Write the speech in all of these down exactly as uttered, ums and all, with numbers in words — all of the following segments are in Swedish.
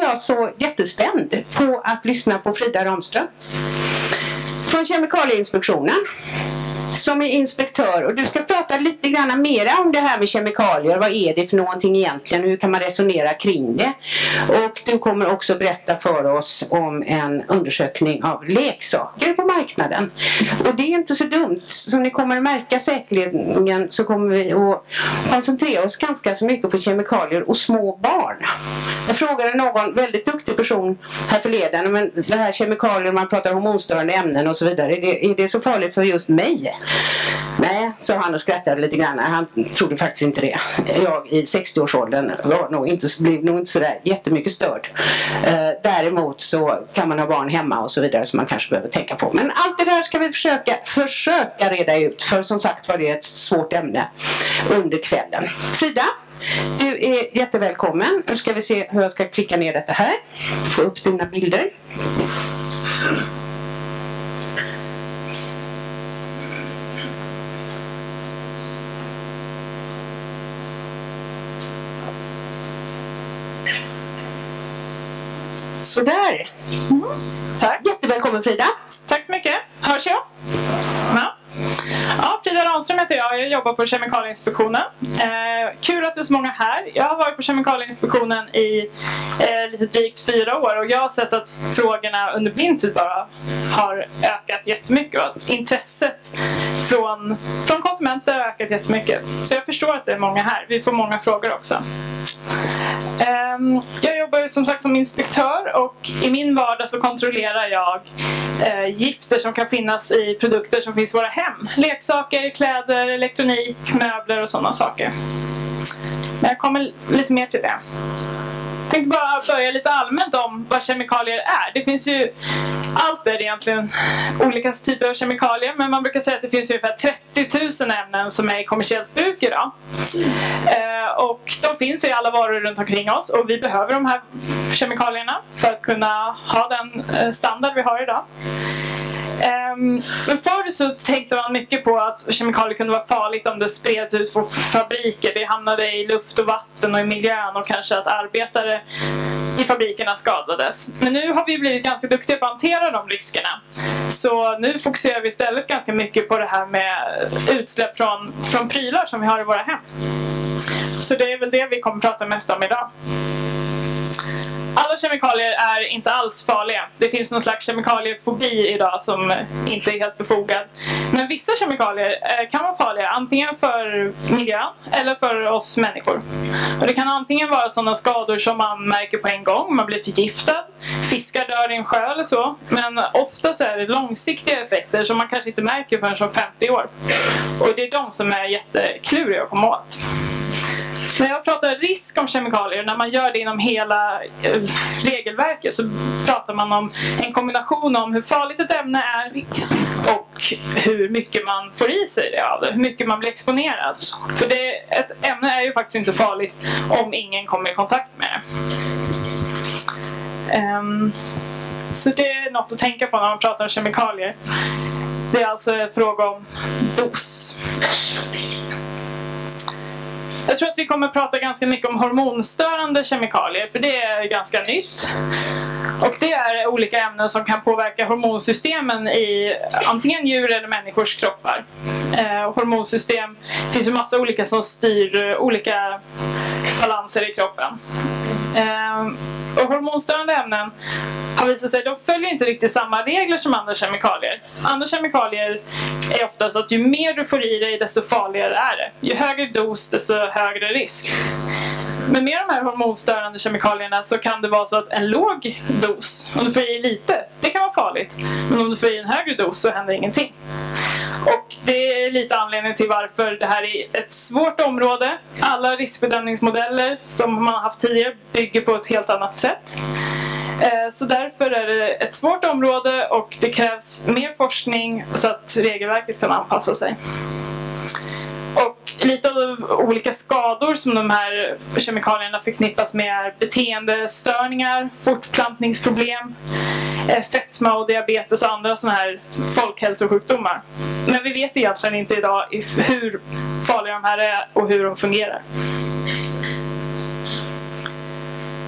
jag så jättespänd på att lyssna på Frida Ramström från Kemikalieinspektionen, som är inspektör, och du ska prata lite grann mera om det här med kemikalier. Vad är det för någonting egentligen? Hur kan man resonera kring det? Och du kommer också berätta för oss om en undersökning av leksaker på marknaden. Och det är inte så dumt. Som ni kommer att märka säkerligen så kommer vi att koncentrera oss ganska så mycket på kemikalier och små barn. Jag frågade någon väldigt duktig person här förleden, men det här kemikalier, man pratar hormonstörande ämnen och så vidare, är det, är det så farligt för just mig? Nej, sa han och skrattade lite grann. Han trodde faktiskt inte det. Jag i sextio-årsåldern var nog inte, blev nog inte sådär jättemycket störd. Eh, däremot så kan man ha barn hemma och så vidare som man kanske behöver tänka på. Men allt det där ska vi försöka, försöka reda ut. För som sagt var det ett svårt ämne under kvällen. Frida, du är jättevälkommen. Nu ska vi se hur jag ska klicka ner detta här. Få upp dina bilder. Sådär. Mm. Tack. Jättevälkommen Frida. Tack så mycket. Hörs jag? Ja. Ja, Frida Ramström heter jag. Jag jobbar på Kemikalieinspektionen. Eh, kul att det är så många här. Jag har varit på Kemikalieinspektionen i eh, lite drygt fyra år. Och jag har sett att frågorna under min tid bara har ökat jättemycket. Och att intresset från, från konsumenter har ökat jättemycket. Så jag förstår att det är många här. Vi får många frågor också. Jag jobbar som sagt som inspektör, och i min vardag så kontrollerar jag eh, gifter som kan finnas i produkter som finns i våra hem. Leksaker, kläder, elektronik, möbler och sådana saker. Men jag kommer lite mer till det. Jag tänkte bara börja lite allmänt om vad kemikalier är. Det finns ju, allt är egentligen olika typer av kemikalier, men man brukar säga att det finns ungefär trettio tusen ämnen som är i kommersiellt bruk idag. Eh, och de finns i alla varor runt omkring oss, och vi behöver de här kemikalierna för att kunna ha den eh, standard vi har idag. Um, men förr så tänkte man mycket på att kemikalier kunde vara farligt om det spreds ut från fabriker. Det hamnade i luft och vatten och i miljön, och kanske att arbetare i fabrikerna skadades. Men nu har vi blivit ganska duktiga på att hantera de riskerna. Så nu fokuserar vi istället ganska mycket på det här med utsläpp från, från prylar som vi har i våra hem. Så det är väl det vi kommer att prata mest om idag. Alla kemikalier är inte alls farliga. Det finns någon slags kemikaliefobi idag som inte är helt befogad. Men vissa kemikalier kan vara farliga, antingen för miljön eller för oss människor. Och det kan antingen vara sådana skador som man märker på en gång, man blir förgiftad, fiskar dör i en sjö eller så. Men ofta så är det långsiktiga effekter som man kanske inte märker förrän som femtio år. Och det är de som är jättekluriga att komma åt. När jag pratar risk om kemikalier, när man gör det inom hela regelverket, så pratar man om en kombination om hur farligt ett ämne är och hur mycket man får i sig det av det, hur mycket man blir exponerad. För det, ett ämne är ju faktiskt inte farligt om ingen kommer i kontakt med det. Um, så det är något att tänka på när man pratar om kemikalier. Det är alltså en fråga om dos. Jag tror att vi kommer att prata ganska mycket om hormonstörande kemikalier, för det är ganska nytt. Och det är olika ämnen som kan påverka hormonsystemen i antingen djur eller människors kroppar. Eh, hormonsystem, det finns ju massa olika som styr olika balanser i kroppen. Eh, och hormonstörande ämnen har visat sig, de följer inte riktigt samma regler som andra kemikalier. Andra kemikalier är oftast att ju mer du får i dig, desto farligare är det. Ju högre dos, desto högre risk. Men med de här hormonstörande kemikalierna så kan det vara så att en låg dos, om du får i lite, det kan vara farligt. Men om du får i en högre dos så händer ingenting. Och det är lite anledning till varför det här är ett svårt område. Alla riskbedömningsmodeller som man har haft tidigare bygger på ett helt annat sätt. Så därför är det ett svårt område, och det krävs mer forskning så att regelverket kan anpassa sig. Och lite av olika skador som de här kemikalierna förknippas med är beteendestörningar, fortplantningsproblem, fetma och diabetes och andra sådana här folkhälsosjukdomar. Men vi vet egentligen inte idag hur farliga de här är och hur de fungerar. Nu är det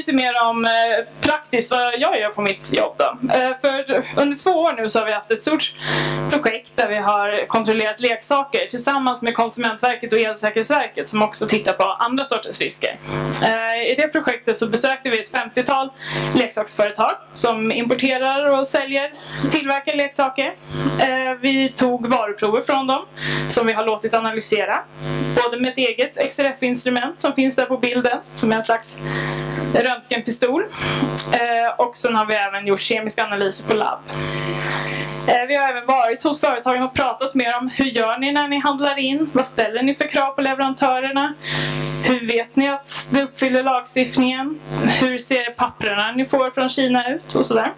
lite mer om eh, praktiskt vad jag gör på mitt jobb då. Eh, för under två år nu så har vi haft ett stort projekt där vi har kontrollerat leksaker tillsammans med Konsumentverket och Elsäkerhetsverket som också tittar på andra sorters risker. Eh, I det projektet så besökte vi ett femtiotal leksaksföretag som importerar och säljer, tillverkar leksaker. Eh, vi tog varuprover från dem som vi har låtit analysera. Både med ett eget X R F-instrument som finns där på bilden som är en slags röntgenpistol. Eh, och sen har vi även gjort kemiska analyser på labb. Eh, vi har även varit hos företagen och pratat med dem. Hur gör ni när ni handlar in? Vad ställer ni för krav på leverantörerna? Hur vet ni att det uppfyller lagstiftningen? Hur ser papperna ni får från Kina ut? Och sådär.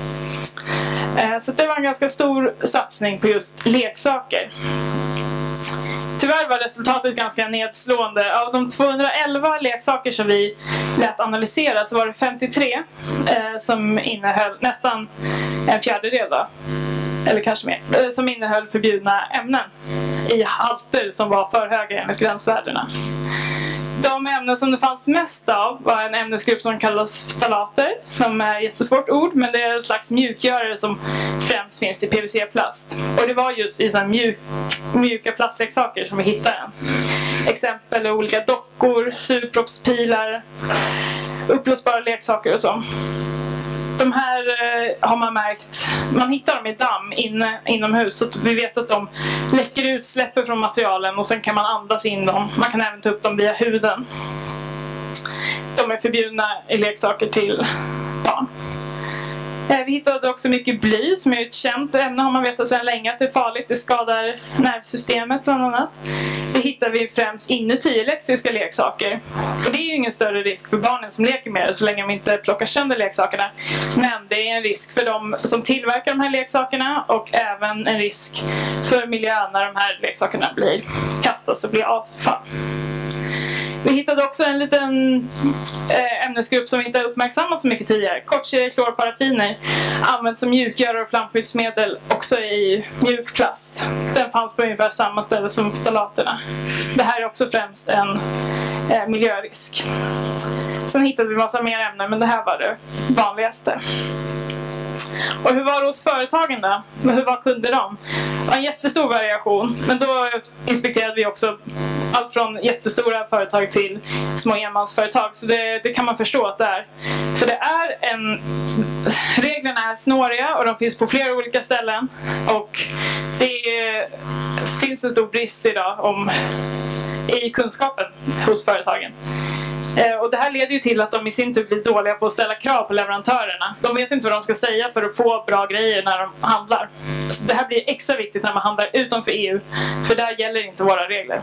Eh, så det var en ganska stor satsning på just leksaker. Tyvärr var resultatet ganska nedslående. Av de tvåhundraelva leksaker som vi lät analysera så var det femtiotre eh, som innehöll nästan en fjärdedel då, eller kanske mer, eh, som innehöll förbjudna ämnen i halter som var för höga enligt gränsvärdena. De ämnen som det fanns mest av var en ämnesgrupp som kallas ftalater, som är ett jättesvårt ord, men det är en slags mjukgörare som främst finns i P V C-plast. Och det var just i sådana mjuk, mjuka plastleksaker som vi hittade den. Exempel är olika dockor, surproppspilar, upplösbara leksaker och så. De här eh, har man märkt, man hittar dem i damm inne, inomhus så att vi vet att de läcker ut, släpper från materialen och sen kan man andas in dem. Man kan även ta upp dem via huden. De är förbjudna i leksaker till barn. Eh, vi hittade också mycket bly som är ett känt ämne, har man vetat sedan länge att det är farligt. Det skadar nervsystemet bland annat. Det hittar vi främst inuti elektriska leksaker. Och det är ju ingen större risk för barnen som leker med det så länge de inte plockar sönder leksakerna. Men det är en risk för de som tillverkar de här leksakerna och även en risk för miljön när de här leksakerna blir kastas och blir avfall. Vi hittade också en liten äh, ämnesgrupp som vi inte har uppmärksammat så mycket tidigare. Kortserieklorparaffiner används som mjukgörare och flamskyddsmedel också i mjuk plast. Den fanns på ungefär samma ställe som ftalaterna. Det här är också främst en äh, miljörisk. Sen hittade vi massa mer ämnen, men det här var det vanligaste. Och hur var det hos företagen då? Hur var kunde de? Det var en jättestor variation, men då inspekterade vi också allt från jättestora företag till små enmansföretag, så det, det kan man förstå att det är. För det är en... reglerna är snåriga och de finns på flera olika ställen och det är, finns en stor brist idag om, i kunskapen hos företagen. Och det här leder ju till att de i sin tur blir dåliga på att ställa krav på leverantörerna. De vet inte vad de ska säga för att få bra grejer när de handlar. Så det här blir extra viktigt när man handlar utanför E U, för där gäller inte våra regler.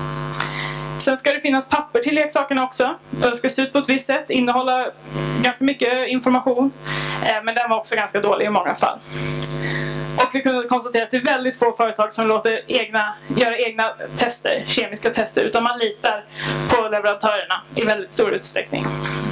Sen ska det finnas papper till leksakerna också. Det ska se ut på ett visst sätt, innehålla ganska mycket information. Men den var också ganska dålig i många fall. Och vi kunde konstatera att det är väldigt få företag som låter egna, göra egna tester, kemiska tester, utan man litar på leverantörerna i väldigt stor utsträckning.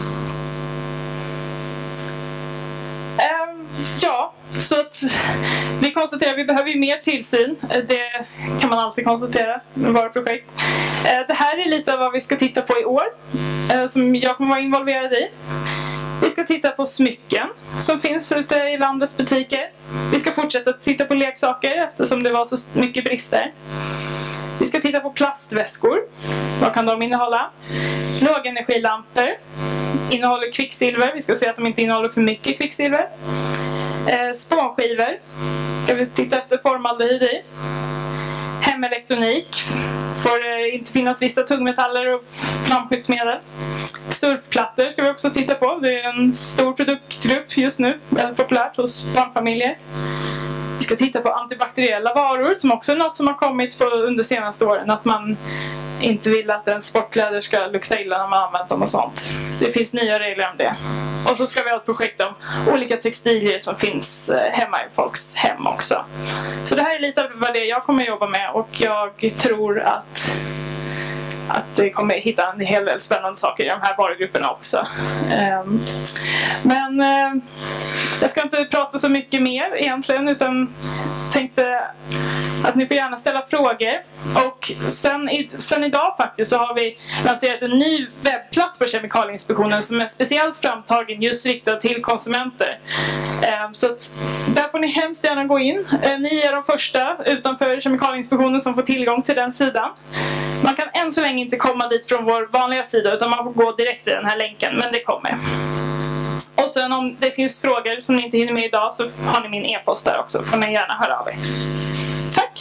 Ehm, ja, så att vi konstaterar att vi behöver ju mer tillsyn. Det kan man alltid konstatera med våra projekt. Ehm, det här är lite av vad vi ska titta på i år, eh, som jag kommer vara involverad i. Vi ska titta på smycken som finns ute i landets butiker. Vi ska fortsätta titta på leksaker eftersom det var så mycket brister. Vi ska titta på plastväskor. Vad kan de innehålla? Lågenergilampor. Innehåller kvicksilver. Vi ska se att de inte innehåller för mycket kvicksilver. Eh, spånskivor. Ska vi titta efter formaldehyd i. Hemelektronik. Får det inte finnas vissa tungmetaller och flamskyddsmedel. Surfplattor ska vi också titta på. Det är en stor produktgrupp just nu. Väldigt populärt hos barnfamiljer. Vi ska titta på antibakteriella varor som också är något som har kommit på under senaste åren. Att man inte vill att en sportkläder ska lukta illa när man använt dem och sånt. Det finns nya regler om det. Och så ska vi ha ett projekt om olika textilier som finns hemma i folks hem också. Så det här är lite av vad det jag kommer att jobba med och jag tror att att vi kommer hitta en hel del spännande saker i de här varugrupperna också. Um, men uh, jag ska inte prata så mycket mer egentligen, utan tänkte att ni får gärna ställa frågor. Och sen, i, sen idag faktiskt så har vi lanserat en ny webbplats på Kemikalieinspektionen som är speciellt framtagen just riktad till konsumenter. Eh, så att där får ni hemskt gärna gå in. Eh, ni är de första utanför Kemikalieinspektionen som får tillgång till den sidan. Man kan än så länge inte komma dit från vår vanliga sida, utan man får gå direkt vid den här länken, men det kommer. Och sen om det finns frågor som ni inte hinner med idag så har ni min e-post där också. Får ni gärna höra av er. Tack!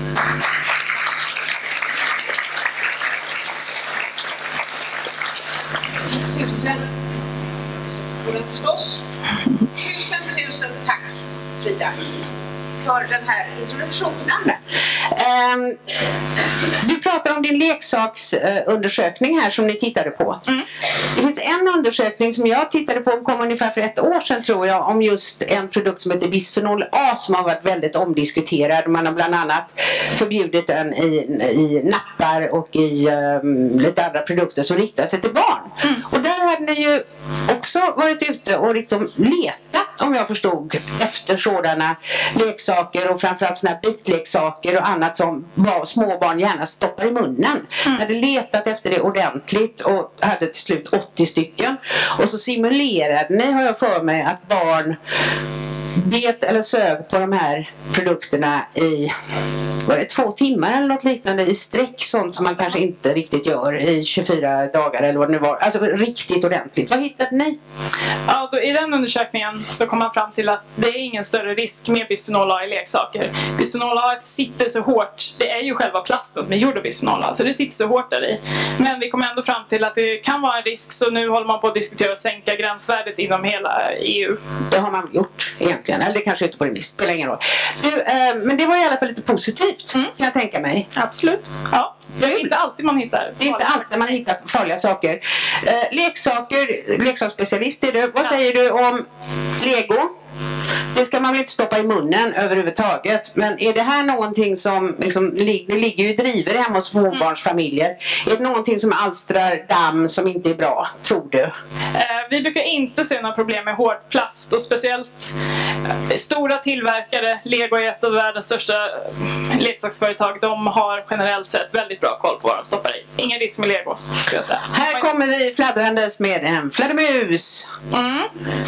Tusen, förstås. Tusen, tusen tack, Frida, för den här introduktionen. Um, du pratar om din leksaksundersökning här som ni tittade på. Mm. Det finns en undersökning som jag tittade på, som kom ungefär för ett år sedan tror jag, om just en produkt som heter bisfenol A som har varit väldigt omdiskuterad. Man har bland annat förbjudit den i, i nappar och i um, lite andra produkter som riktar sig till barn. Mm. Och där hade ni ju också varit ute och liksom letat, om jag förstod, efter sådana leksaker och framförallt sådana bitleksaker och annat som små barn gärna stoppar i munnen. Mm. Hade letat efter det ordentligt och hade till slut åttio stycken. Och så simulerade ni, har jag för mig, att barn bet eller sög på de här produkterna i var det två timmar eller något liknande i sträck, sånt som man kanske inte riktigt gör i tjugofyra dagar eller vad det nu var. Alltså riktigt ordentligt. Vad hittade ni? Ja, då, i den undersökningen så kom man fram till att det är ingen större risk med bisfenol A i leksaker. Bisfenol A sitter så hårt, det är ju själva plasten som är gjord av bisfenol A, så det sitter så hårt där i. Men vi kom ändå fram till att det kan vara en risk, så nu håller man på att diskutera att sänka gränsvärdet inom hela E U. Det har man gjort egentligen, eller det kanske inte på remiss, spelar ingen roll. Du, eh, men det var i alla fall lite positivt. Mm. Kan jag tänka mig. Absolut. Ja. Det är inte alltid man hittar. Det är inte alltid man hittar farliga saker. Eh, leksaker, leksaksspecialist är du. Vad ja. säger du om Lego? Det ska man väl inte stoppa i munnen överhuvudtaget. Men är det här någonting som liksom, det ligger ju driver hemma hos småbarnsfamiljer. Mm. Är det någonting som alstrar damm som inte är bra, tror du? Eh, vi brukar inte se några problem med hård plast. Och speciellt eh, stora tillverkare, Lego är ett av världens största eh, leksaksföretag. De har generellt sett väldigt bra koll på vad de stoppar i. Ingen risk med Lego, skulle jag säga. Här kommer vi fladdrandes med en fladdermus. Mm.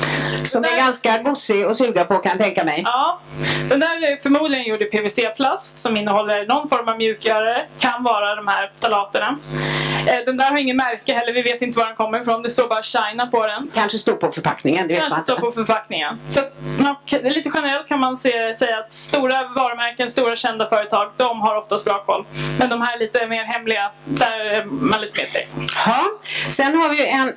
Som är ganska gossig och suga på, kan jag tänka mig. Ja, den där är förmodligen gjord i P V C-plast som innehåller någon form av mjukgörare. Kan vara de här ftalaterna. Den där har ingen märke heller, vi vet inte var den kommer ifrån. Det står bara China på den. Kanske står på förpackningen, det vet Kanske man inte. står på förpackningen. Så man, lite generellt kan man se, säga att stora varumärken, stora kända företag, de har oftast bra koll. Men de här lite mer hemliga, där är man lite mer tveksam. Ja, sen har vi ju en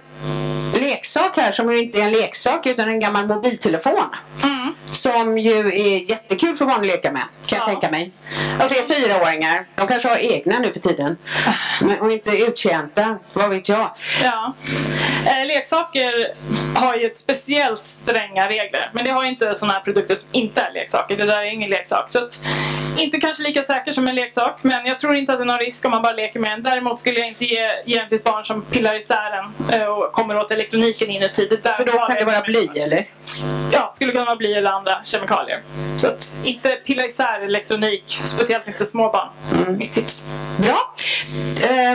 leksak här som ju inte är en leksak utan en gammal mobiltelefon. Mm. Som ju är jättekul för barn att leka med, kan jag ja. tänka mig. Och det är fyraåringar, de kanske har egna nu för tiden. Men, och inte uttjänta, vad vet jag. Ja. Eh, leksaker har ju ett speciellt stränga regler. Men det har ju inte sådana här produkter som inte är leksaker. Det där är ingen leksak. Så att, inte kanske lika säker som en leksak, men jag tror inte att det är någon risk om man bara leker med den. Däremot skulle jag inte ge, ge den till ett barn som pillar isär den och kommer åt elektroniken inuti. Det där. För då kan det vara bly, eller? Ja, skulle kunna vara bly eller andra kemikalier. Så att inte pilla isär elektronik, speciellt inte små barn. Mm. Mitt tips. Bra. Uh,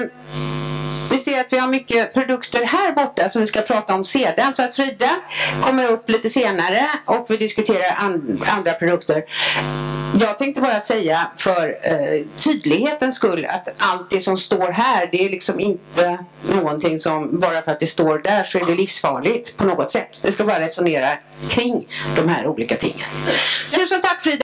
Vi ser att vi har mycket produkter här borta som vi ska prata om sedan. Så att Frida kommer upp lite senare och vi diskuterar and andra produkter. Jag tänkte bara säga för eh, tydlighetens skull att allt det som står här, det är liksom inte någonting som bara för att det står där så är det livsfarligt på något sätt. Vi ska bara resonera kring de här olika tingen. Tusen tack Frida!